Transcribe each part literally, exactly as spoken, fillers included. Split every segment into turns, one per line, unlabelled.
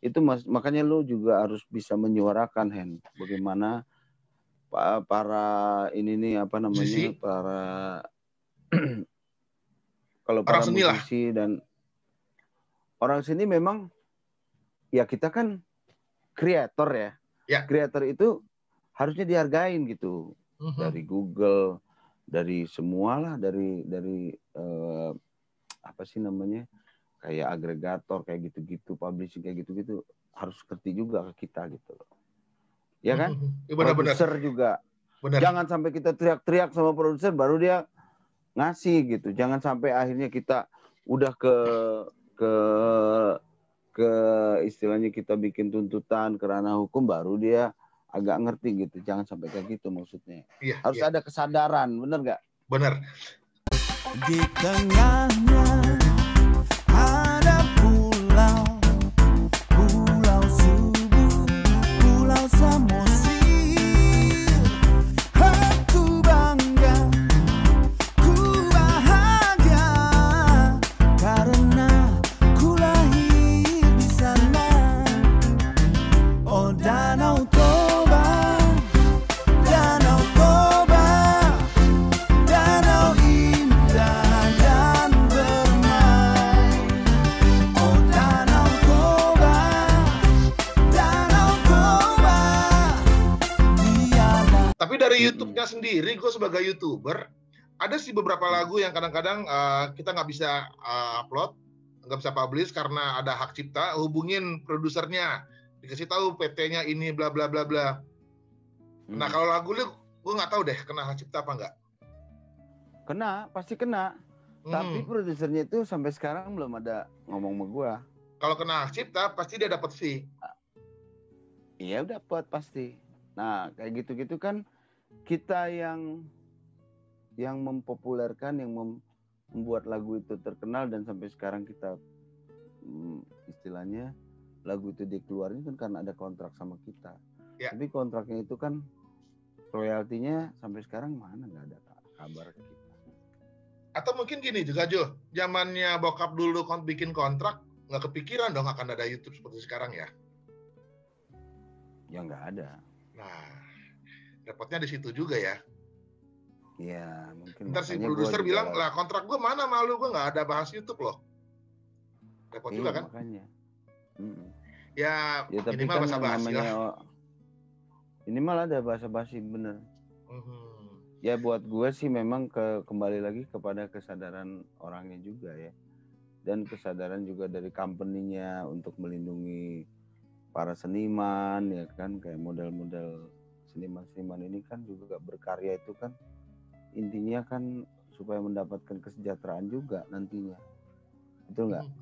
Itu mas, makanya lu juga harus bisa menyuarakan, Hen, bagaimana para ini nih apa namanya
musisi?
para kalau
orang
para
seni lah.
musisi dan orang sini memang ya kita kan kreator ya.
Ya.
Kreator itu harusnya dihargain gitu. Uh-huh. Dari Google, dari semualah, dari dari uh, apa sih namanya? Kayak agregator kayak gitu-gitu, publishing kayak gitu-gitu harus ngerti juga ke kita gitu loh. Ya kan?
Ya,
produser juga. Benar. Jangan sampai kita teriak-teriak sama produser baru dia ngasih gitu. Jangan sampai akhirnya kita udah ke ke ke istilahnya kita bikin tuntutan ke ranah hukum baru dia agak ngerti gitu. Jangan sampai kayak gitu maksudnya.
Iya,
harus
iya.
ada kesadaran, bener nggak?
Bener.
Di tengahnya ada pulau, pulau Subuh, pulau Samosir. Aku bangga, ku bahagia karena ku lahir di sana. Oh Danau Toba, Danau Toba, danau indah dan bermain. Oh Danau Toba, Danau Toba, biarlah.
Tapi dari YouTube-nya sendiri, gue sebagai YouTuber, ada sih beberapa lagu yang kadang-kadang uh, kita nggak bisa uh, upload, nggak bisa publish karena ada hak cipta. Hubungin produsernya, dikasih tahu P T-nya ini bla bla bla bla. Hmm. Nah kalau lagu lu, gue nggak tahu deh kena hak cipta apa nggak.
Kena, pasti kena. Hmm. Tapi produsernya itu sampai sekarang belum ada ngomong sama gue.
Kalau kena hak cipta, pasti dia dapat fee.
Iya dapat pasti. Nah kayak gitu-gitu kan kita yang yang mempopulerkan, yang mem, membuat lagu itu terkenal dan sampai sekarang kita hmm, istilahnya lagu itu dikeluarin kan karena ada kontrak sama kita. Ya. Tapi kontraknya itu kan royaltinya sampai sekarang mana nggak ada kabar kita.
Atau mungkin gini juga Jo, zamannya bokap dulu bikin kontrak nggak kepikiran dong akan ada YouTube seperti sekarang ya?
Ya nggak ada.
Nah, repotnya di situ juga ya.
Iya, mungkin.
Ntar si produser bilang, lah kontrak gue mana malu, gue nggak ada bahas YouTube loh. Repot iya, juga kan?
Makanya. Hmm.
Ya,
ya tapi
minimal
kan
basa-basi
namanya,
lah.
Minimal ada basa-basi bener.
Mm-hmm.
Ya buat gue sih memang ke, kembali lagi kepada kesadaran orangnya juga ya. Dan kesadaran juga dari company-nya untuk melindungi para seniman ya kan, kayak model-model seniman-seniman ini kan juga berkarya itu kan intinya kan supaya mendapatkan kesejahteraan juga nantinya, betul nggak?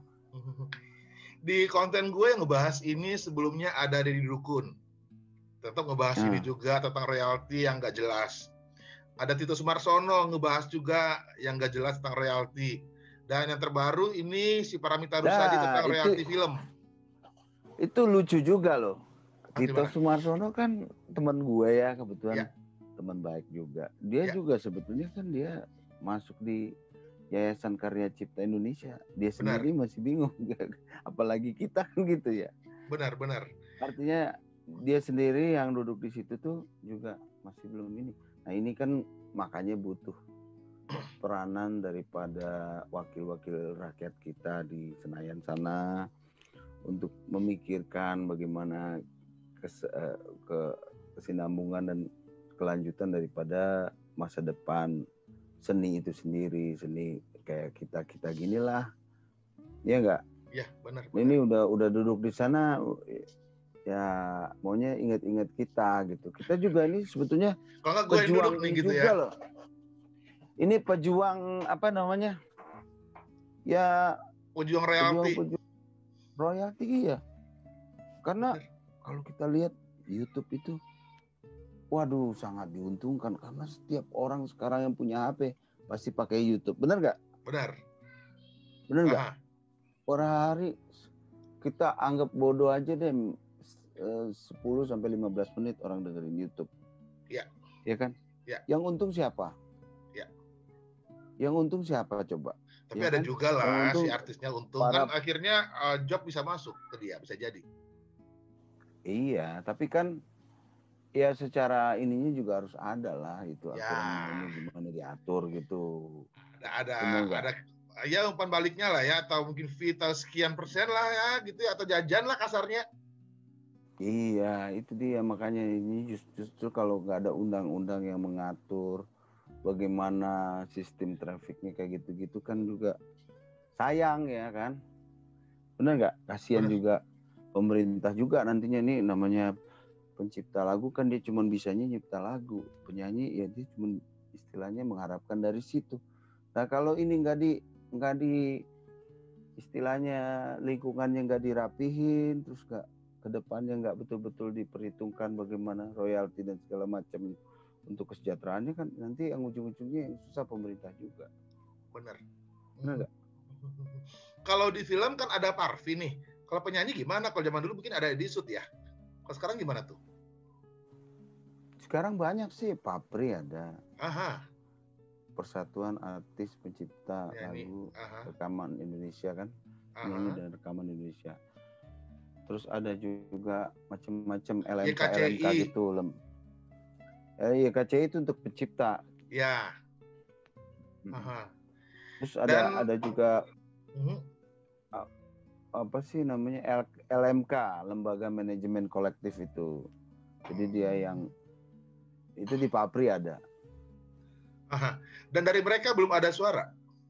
Di konten gue yang ngebahas ini sebelumnya ada Deddy Dukun, tetap ngebahas nah. ini juga tentang royalti yang nggak jelas. Ada Tito Sumarsono ngebahas juga yang nggak jelas tentang royalti. Dan yang terbaru ini si Paramita Rusady nah, tentang royalti film.
Itu lucu juga loh. Tito Sumarsono kan teman gue ya kebetulan. Ya. Teman baik juga. Dia ya. juga sebetulnya kan dia masuk di Yayasan Karya Cipta Indonesia. Dia sendiri benar. masih bingung. Apalagi kita kan gitu ya.
Benar, benar.
Artinya dia sendiri yang duduk di situ tuh juga masih belum ini. Nah ini kan makanya butuh peranan daripada wakil-wakil rakyat kita di Senayan sana untuk memikirkan bagaimana kes, ke kesinambungan dan kelanjutan daripada masa depan seni itu sendiri, seni kayak kita kita ginilah, ya enggak?
Ya benar.
Ini udah udah duduk di sana, ya maunya ingat-ingat kita gitu. Kita juga ini sebetulnya
kalau gue
pejuang
nih gitu
juga
ya.
Loh. Ini pejuang apa namanya? Ya
pejuang royalti.
Pejuang, pejuang royalti ya. Karena benar. Kalau kita lihat YouTube itu waduh sangat diuntungkan karena setiap orang sekarang yang punya H P pasti pakai YouTube. Benar nggak?
Benar.
Benar nggak? Per hari kita anggap bodoh aja deh sepuluh sampai lima belas menit orang dengerin YouTube.
Iya.
Ya kan?
Ya.
Yang untung siapa?
Ya.
Yang untung siapa coba?
Tapi
ya
ada
kan?
juga lah
untung,
si artisnya untung
para...
kan akhirnya uh, job bisa masuk ke dia, bisa jadi.
Iya, tapi kan ya secara ininya juga harus ada lah itu
Ya,
aturan mainnya gimana diatur gitu.
ada ada
Bener nggak?
ada ya umpan baliknya lah ya, atau mungkin fee atau sekian persen lah ya gitu ya, atau jajan lah kasarnya.
Iya, itu dia makanya ini just- justru kalau nggak ada undang-undang yang mengatur bagaimana sistem trafiknya kayak gitu-gitu kan juga sayang ya kan. Bener nggak? Kasihan
Bener.
juga pemerintah juga nantinya nih namanya pencipta lagu kan dia cuma bisanya nyipta lagu. Penyanyi ya dia cuma istilahnya mengharapkan dari situ. Nah kalau ini nggak di nggak di istilahnya lingkungannya nggak dirapihin terus nggak kedepannya nggak betul-betul diperhitungkan bagaimana royalti dan segala macam untuk kesejahteraannya kan nanti yang ujung-ujungnya yang susah pemerintah juga.
Bener.
Bener nggak?
Kalau di film kan ada Parvi nih. Kalau penyanyi gimana? Kalau zaman dulu mungkin ada Edisut ya. Kalau sekarang gimana tuh?
Sekarang banyak sih, Papri ada.
Aha.
Persatuan Artis Pencipta
Penyanyi.
Lagu
Aha.
Rekaman Indonesia kan,
Aha.
penyanyi dan rekaman Indonesia. Terus ada juga macam-macam L M K
Y K C I.
L M K gitu, lem. Eh, Y K C I itu untuk pencipta.
Ya.
Mm.
Aha.
Terus ada
Dan
ada juga
uh,
apa sih namanya L, L M K, Lembaga Manajemen Kolektif itu. Jadi dia yang itu di Papri ada.
aha. Dan dari mereka belum ada suara.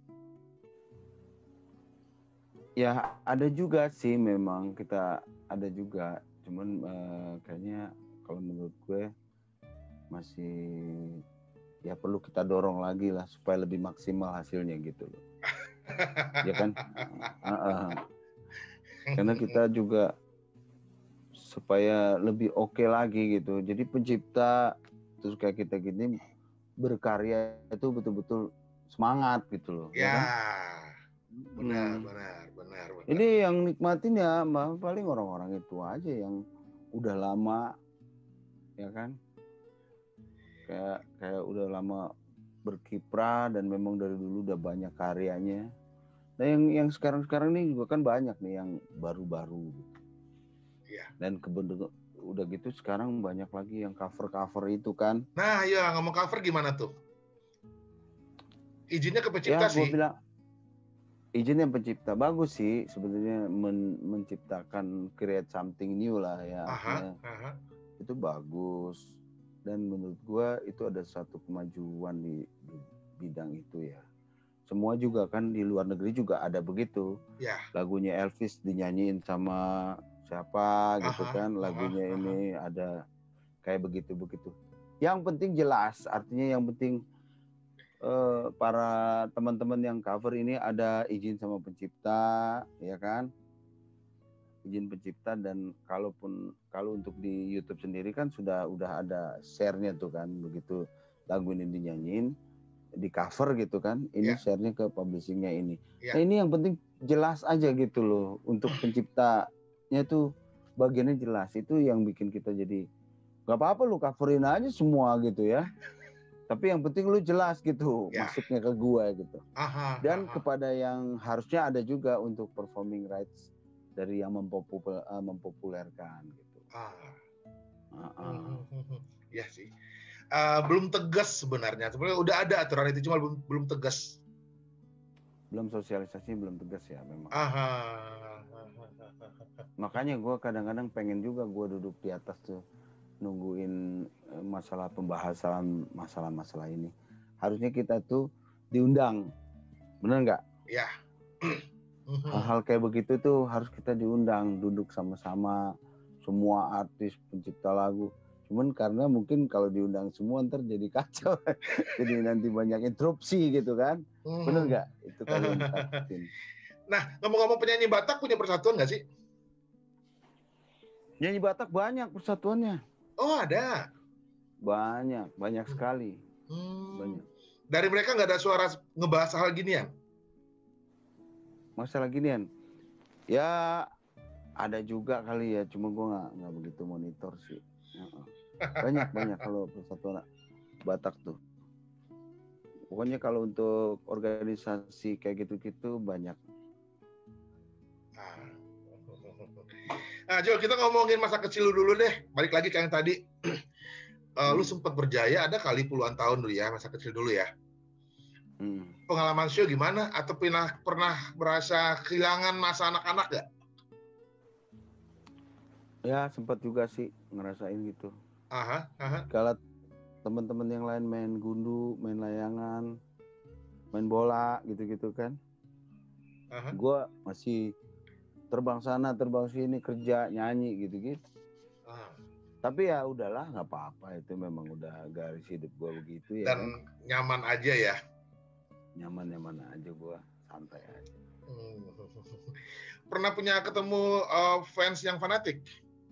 Ya ada juga sih memang kita ada juga. Cuman eh, kayaknya kalau menurut gue masih ya perlu kita dorong lagi lah supaya lebih maksimal hasilnya gitu loh. Ya kan? Uh, uh. Karena kita juga supaya lebih oke okay lagi gitu. Jadi pencipta terus kayak kita gini berkarya itu betul-betul semangat gitu loh.
Ya.
Ya kan?
Benar,
Hmm.
benar, benar, benar.
Ini yang nikmatin ya paling orang-orang itu aja yang udah lama ya kan? Kayak kayak udah lama berkiprah dan memang dari dulu udah banyak karyanya. Nah yang yang sekarang-sekarang ini juga kan banyak nih yang baru-baru.
Iya.
Dan kebetulan udah gitu sekarang banyak lagi yang cover-cover itu kan.
Nah, ya ngomong cover gimana tuh? Izinnya ke pencipta
Ya,
sih.
gue bilang izin yang pencipta bagus sih sebenarnya men, menciptakan create something new lah ya.
Aha, aha.
Itu bagus dan menurut gua itu ada satu kemajuan di, di bidang itu ya. Semua juga kan di luar negeri juga ada begitu.
Ya.
Lagunya Elvis dinyanyiin sama siapa gitu
Aha,
kan. Lagunya
aha,
ini aha. Ada kayak begitu-begitu. Yang penting jelas, artinya yang penting Uh, para teman-teman yang cover ini ada izin sama pencipta, ya kan? Izin pencipta dan kalaupun kalau untuk di YouTube sendiri kan sudah udah ada share-nya tuh kan, begitu lagu ini dinyanyiin, di cover gitu kan, ini
ya.
share-nya ke publishing-nya ini.
Ya.
Nah ini yang penting jelas aja gitu loh, untuk penciptanya tuh bagiannya jelas, itu yang bikin kita jadi nggak apa-apa lu coverin aja semua gitu ya. Tapi yang penting lu jelas gitu ya. Masuknya ke gua gitu.
Aha,
dan
aha.
kepada yang harusnya ada juga untuk performing rights dari yang mempopul, uh, mempopulerkan gitu.
Ah.
Uh -uh.
Ya sih. Uh, belum tegas sebenarnya. Sebenarnya udah ada aturan itu cuma belum belum tegas.
Belum sosialisasi belum tegas ya memang.
Aha.
Makanya gua kadang-kadang pengen juga gua duduk di atas tuh nungguin masalah pembahasan masalah-masalah ini. Harusnya kita tuh diundang, bener nggak?
Ya.
Hal-hal kayak begitu tuh harus kita diundang, duduk sama-sama semua artis pencipta lagu. Cuman karena mungkin kalau diundang semua ntar jadi kacau, jadi nanti banyak interupsi gitu kan, bener nggak? Itu kalau yang ditakutin.
Nah, ngomong-ngomong penyanyi Batak punya persatuan nggak sih?
Penyanyi Batak banyak persatuannya.
Oh ada.
Banyak, banyak sekali.
Hmm.
Banyak.
Dari mereka nggak ada suara ngebahas hal ginian?
Masalah ginian? Ya ada juga kali ya, cuma gue nggak nggak begitu monitor sih. Banyak banyak kalau persatuan Batak tuh. Pokoknya kalau untuk organisasi kayak gitu-gitu banyak.
Nah, Jo, kita ngomongin masa kecil lu dulu deh. Balik lagi ke yang tadi. Uh, lu
Hmm.
sempat berjaya ada kali puluhan tahun dulu ya, masa kecil dulu ya.
Hmm.
Pengalaman show gimana? Atau pernah pernah merasa kehilangan masa anak-anak gak?
Ya sempat juga sih ngerasain gitu.
Aha, aha.
Kalau teman-teman yang lain main gundu, main layangan, main bola gitu-gitu kan,
Aha.
gue masih terbang sana, terbang sini, kerja, nyanyi gitu-gitu.
Ah.
Tapi ya udahlah, nggak apa-apa, itu memang udah garis hidup gue begitu ya.
Dan
kan?
nyaman aja ya.
Nyaman-nyaman aja gue, santai aja.
Hmm. Pernah punya ketemu uh, fans yang fanatik?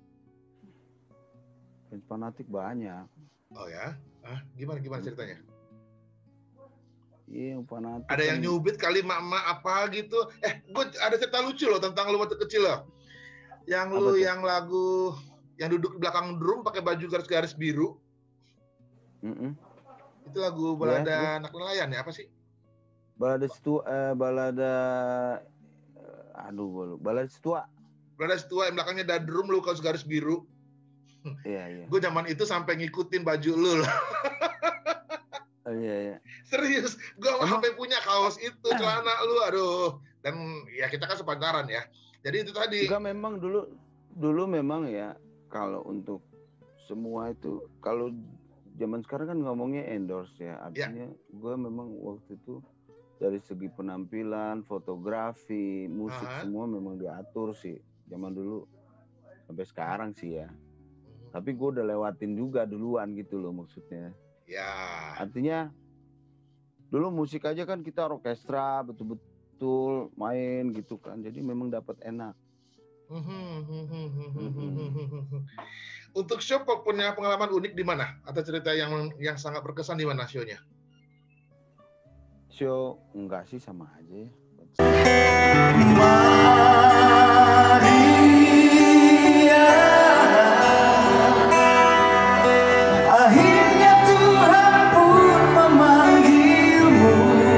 Fans fanatik banyak.
Oh ya? Ah, gimana gimana ceritanya?
Iya, yang fanatik.
Ada yang
kan-
nyubit kali mak-mak apa gitu. Eh, gue ada cerita lucu loh tentang lu waktu kecil loh. Yang
Apa
lu
tuh?
yang lagu yang duduk di belakang drum pakai baju garis-garis biru.
Mm-mm.
Itu lagu
Iya,
balada
terus?
anak nelayan ya apa sih?
Balada Setua, eh, balada, eh, aduh gue lupa. Balada Setua.
Balada setua yang belakangnya ada drum lu kaos garis biru.
Iya, iya.
Gue zaman itu sampai ngikutin baju lu loh.
Oh, iya, iya.
Serius, gue
Emang?
sampai punya kaos itu, celana lu, aduh. Dan ya kita kan sepantaran ya. Jadi itu tadi.
Enggak, memang dulu dulu memang ya, kalau untuk semua itu, kalau zaman sekarang kan ngomongnya endorse ya, artinya gue memang waktu itu dari segi penampilan, fotografi, musik,
Aha.
semua memang diatur sih zaman dulu sampai sekarang sih ya. Tapi gue udah lewatin juga duluan gitu loh maksudnya.
Ya.
Artinya dulu musik aja kan kita orkestra betul-betul main gitu kan, jadi memang dapat enak.
Untuk show punya pengalaman unik di mana? Atau cerita yang yang sangat berkesan di mana show-nya?
Show enggak sih, sama aja ya.
Maria, akhirnya Tuhan pun memanggilmu.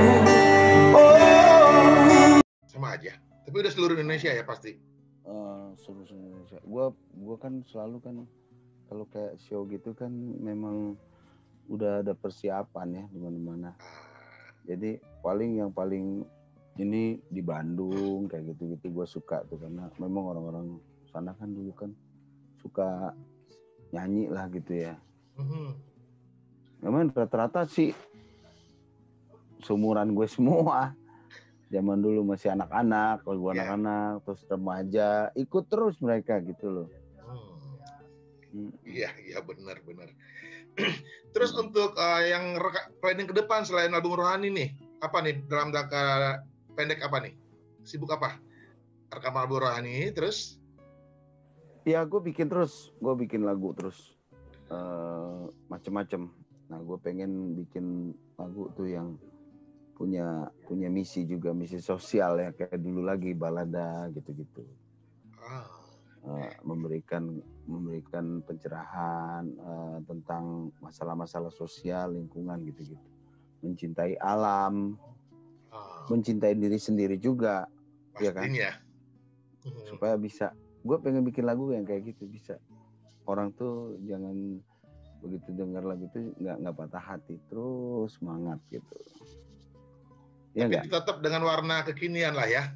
Oh.
Sama aja. Tapi udah seluruh Indonesia ya pasti.
Uh, seluruh Indonesia. Gua gua kan selalu kan kalau kayak show gitu kan memang udah ada persiapan ya di mana-mana. Jadi paling yang paling ini di Bandung kayak gitu-gitu gue suka tuh, karena memang orang-orang sana kan dulu kan suka nyanyi lah gitu ya.
Mm-hmm.
Memang rata-rata sih seumuran gue semua. Zaman dulu masih anak-anak, kalau gue
Yeah.
anak-anak, terus remaja, ikut terus mereka gitu loh.
Hmm. Iya, iya benar-benar. Terus untuk uh, yang reka- planning ke depan selain album Rohani nih, apa nih dalam jangka pendek apa nih? Sibuk apa? Rekam album Rohani, terus?
Ya gue bikin terus, gue bikin lagu terus, uh, macem-macem. Nah gue pengen bikin lagu tuh yang punya punya misi juga, misi sosial ya, kayak dulu lagi balada gitu-gitu.
Ah.
Uh, memberikan memberikan pencerahan uh, tentang masalah-masalah sosial, lingkungan gitu-gitu. Mencintai alam,
Ah.
mencintai diri sendiri juga, ya kan?
Pastinya.
Supaya bisa, gue pengen bikin lagu yang kayak gitu, bisa orang tuh jangan begitu dengar lagu itu nggak nggak patah hati, terus semangat gitu. Ya
tapi
enggak?
tetap dengan warna kekinian lah ya.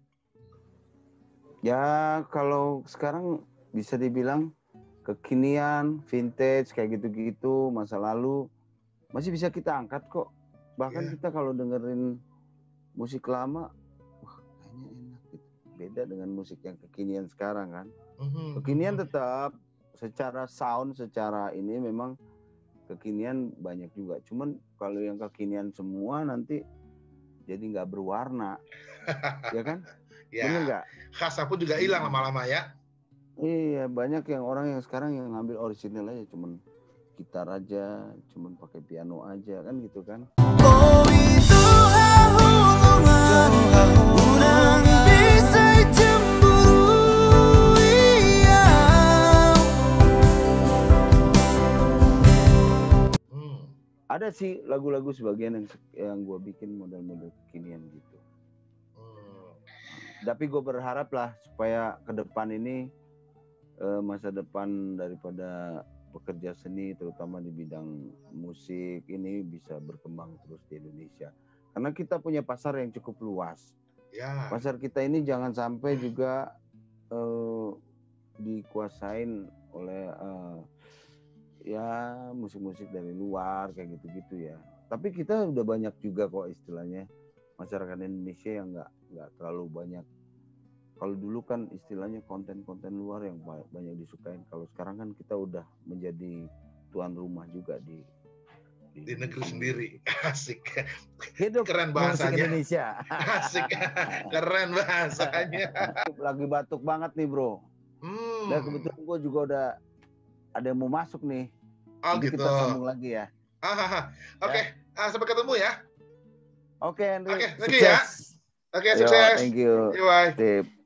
Ya kalau sekarang bisa dibilang kekinian, vintage kayak gitu-gitu, masa lalu masih bisa kita angkat kok. Bahkan
Yeah.
kita kalau dengerin musik lama, wah kayaknya enak gitu. Beda dengan musik yang kekinian sekarang kan.
Mm-hmm.
Kekinian tetap secara sound, secara ini memang kekinian banyak juga. Cuman kalau yang kekinian semua nanti jadi nggak berwarna, ya kan?
Ya.
Bener nggak?
Khasnya pun juga hilang lama-lama ya.
Iya, banyak yang orang yang sekarang yang ngambil orisinal aja, cuman gitar aja, cuman pakai piano aja kan gitu kan.
Oh itu hubungan Unang bisa cemburu, iya.
Hmm.
Ada sih lagu-lagu sebagian yang yang gue bikin model-model kekinian gitu.
Hmm.
Tapi gue berharap lah supaya ke depan ini eh, masa depan daripada pekerja seni terutama di bidang musik ini bisa berkembang terus di Indonesia. Karena kita punya pasar yang cukup luas.
Ya.
Pasar kita ini jangan sampai juga eh, dikuasain oleh eh, ya musik-musik dari luar kayak gitu-gitu ya. Tapi kita udah banyak juga kok istilahnya masyarakat Indonesia yang nggak nggak terlalu banyak. Kalau dulu kan istilahnya konten-konten luar yang banyak disukain. Kalau sekarang kan kita udah menjadi tuan rumah juga di
di, di negeri sendiri. Asik.
Hidup
keren
musik
bahasanya.
Indonesia.
Asik. Keren bahasanya.
Lagi batuk banget nih bro.
Hmm.
Dan kebetulan gue juga udah ada yang mau masuk nih.
Oh
Jadi
gitu.
kita sambung lagi ya.
Ah, ah, ah. Oke, okay.
Ya.
ah, sampai ketemu ya.
Oke, Henry.
Oke, thank you ya. Oke,
Yo,
sukses.
thank you.
Bye.
Sip.